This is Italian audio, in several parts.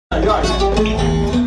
Vai, vai.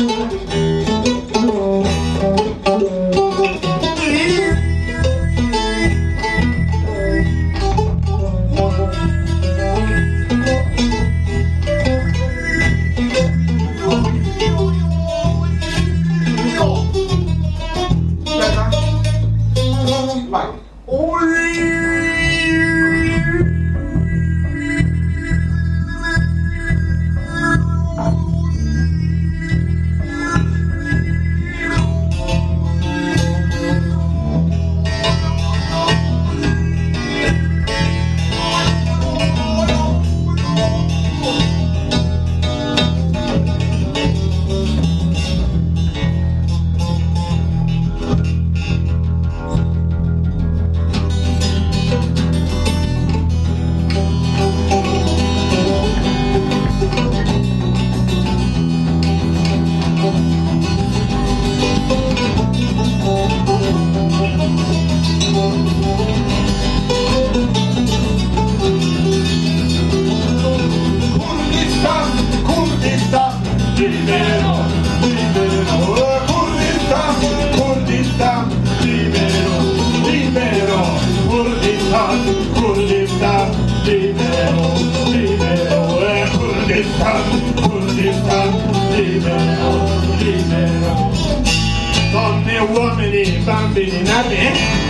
Libero, libero, Kurdistan, Kurdistan, libero, libero, Kurdistan, Kurdistan, libero, libero, Kurdistan, Kurdistan, libero, libero. Donne, uomini, bambini nati,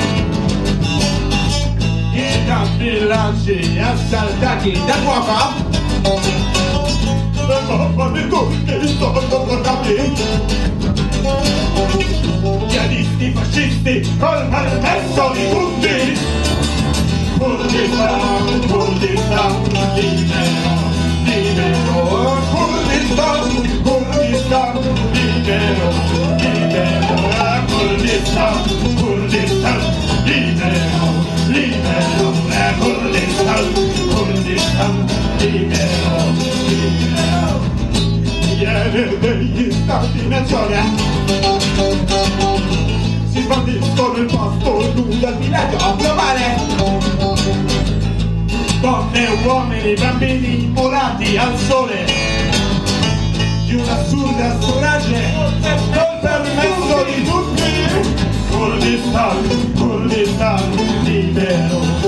i campi lanci assaltati da fuoco. Le mamma di turchi sono tornati, jihadisti fascisti col permesso di tutti. Kurdistan, Kurdistan, libero, libero, Kurdistan, Kurdistan, libero, libero, Kurdistan, Kurdistan, libero, libero, Kurdistan, Kurdistan, libero, libero. Ieri degli Stati-Nazione si sbandiscono il pasto nudo al villaggio a provare. Donne, uomini, bambini immolati al sole di un'assurda strage col permesso di tutti. Kurdistan, Kurdistan, libero.